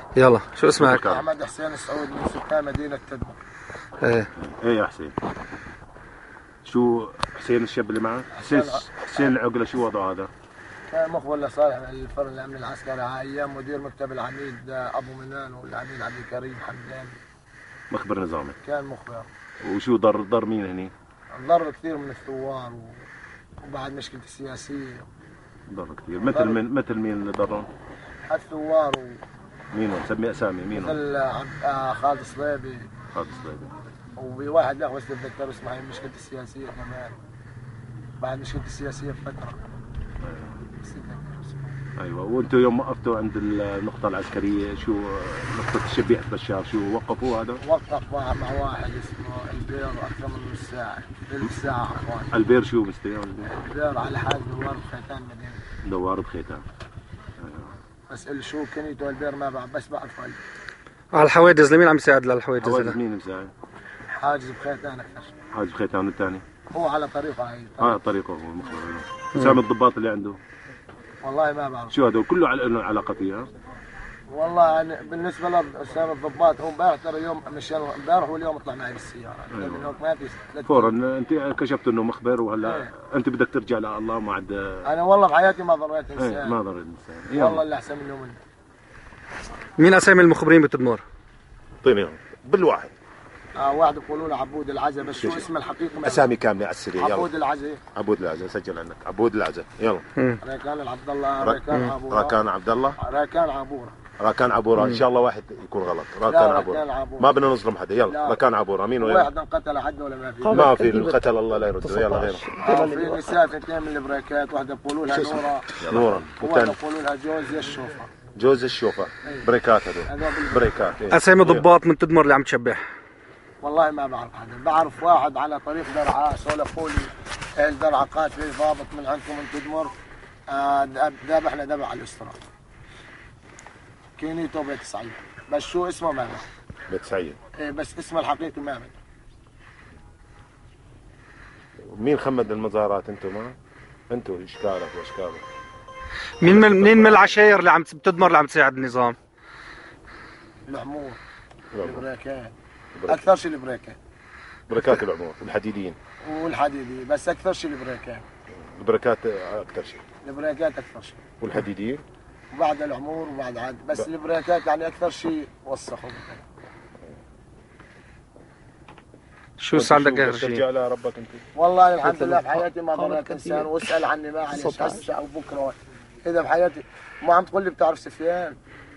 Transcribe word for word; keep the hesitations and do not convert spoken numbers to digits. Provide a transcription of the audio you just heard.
يلا شو اسمك؟ احمد حسين السعود من سكان مدينه تدمر. ايه ايه يا حسين. شو حسين الشاب اللي معك؟ حسين حسين العقله شو وضعه هذا؟ كان مخبر لصالح الفرن الامن العسكري على ايام مدير مكتب العميد ابو منان والعميد عبد الكريم حمدان. مخبر نظامي. كان مخبر. وشو ضر ضر مين هني؟ ضر كثير من الثوار وبعد مشكلة السياسية. ضر كثير، مثل من مثل مين اللي ضرهم؟ الثوار و... مين هو؟ سمي اسامي مين هو؟ مثل عبد خالد صليبي. خالد صليبي. وواحد لا بس بتذكر اسمه هي المشكلة السياسية كمان. بعد مشكلة السياسية بفترة. ايوه، وانتم يوم وقفتوا عند النقطة العسكرية شو نقطة الشبيح بشار شو وقفوا هذا؟ وقف مع, مع واحد اسمه البير اكثر من نص ساعة، ثلث ساعة اخوان. البير شو مستوى؟ البير على حال دوار بخيتان مدينة. دوار بخيتان. ايوه. اسأل شو كنيته البير ما بعرف بس بعرف على الحوادث لمين عم يساعد للحوادث؟ حوادث مين مساعد؟ حاجز بخيتان اكثر. حاجز بخيتان والثاني؟ هو على طريقه هاي. اه طريقه هو المخبر. اسامي الضباط اللي عنده؟ والله ما بعرف. شو هذول كله على علاقه فيها؟ والله يعني بالنسبه لاسامي الضباط هو امبارح ترى يوم مشان امبارح واليوم طلع معي بالسياره. أيوة. ما في فورا انت كشفت انه مخبر وهلا أيوة. انت بدك ترجع لله ما عاد. انا والله بحياتي ما ضريت انسان. أيوة. ما ضريت انسان والله اللي احسن منه منه. مين اسامي المخبرين بتدمر؟ اعطيني بالواحد. آه واحد يقولوا له عبود العزا بس شو اسمه الحقيقي؟ اسامي كامله على السريع. عبود العزا. عبود العزا سجل عندك. عبود العزا يلا. راكان عبد الله. راكان عبوره. راكان عبد الله. راكان عبوره. راكان عبوره ان شاء الله واحد يكون غلط. راكان عبوره. ما بدنا نظلم حدا يلا. راكان عبوره مين وين؟ واحد انقتل حد ولا ما في؟ ما في انقتل الله لا يرده يلا غيره. آه في نساء اثنين من البريكات واحده يقولوا لها نوره. نورا. وواحده يقولوا لها جوز الشوفه. جوز الشوفه. بريكات هذول. بريكات. اسامي ضباط من تدمر اللي عم تشبح؟ والله ما بعرف حدا، بعرف واحد على طريق درعا سولفوا لي اهل درعا قال في ضابط من عندكم من تدمر آه ذبحنا ذبح على الاسره. كينيتو بيت سعيد، بس شو اسمه ما بعرف. بيت سعيد. ايه بس اسمه الحقيقي ما بعرف. مين خمد المزارات انتم ما؟ انتم اشكالك واشكالك. مين من مين من العشاير اللي عم بتدمر اللي عم تساعد النظام؟ العمور. البريكات. اكثر شيء البريكات. بركات العمور والحديديين. والحديدي بس اكثر شيء البريكات. البركات اكثر شيء. البريكات اكثر شيء. والحديديين؟ وبعد العمور وبعد عاد بس ب... البريكات يعني اكثر شيء وسخوا. شو هسه عندك اخر شيء؟ ترجع لربك انت؟ والله الحمد لله بحياتي ما ضريت انسان واسال عني ما عليش هسه او بكره. اذا بحياتي ما عم تقول لي بتعرف سفيان